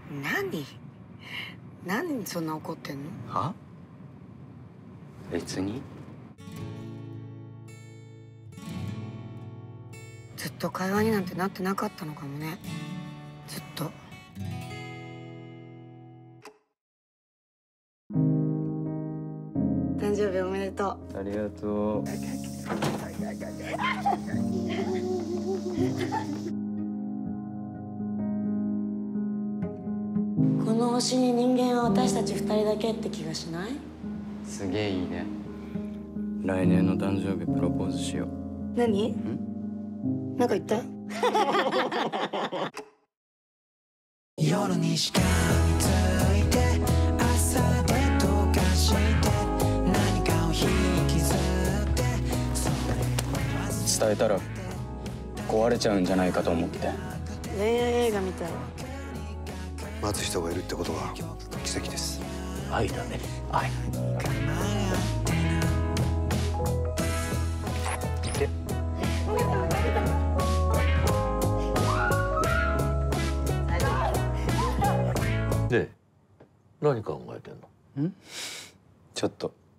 何そんな怒ってんの？ は？別に。 ずっと会話になんてなってなかったのかもね。ずっと。誕生日おめでとう。 ありがとう。 この星に人間は私たち2人だけって気がしない？ すげえいいね。来年の誕生日プロポーズしよう。 何？なんか言った？夜にしかみついて朝で溶かして何かを引きずって伝えたら壊れちゃうんじゃないかと思って。 恋愛映画みたい。 待つ人がいるってことは奇跡です。 愛だね、愛。 で、何考えてんの？ ちょっと。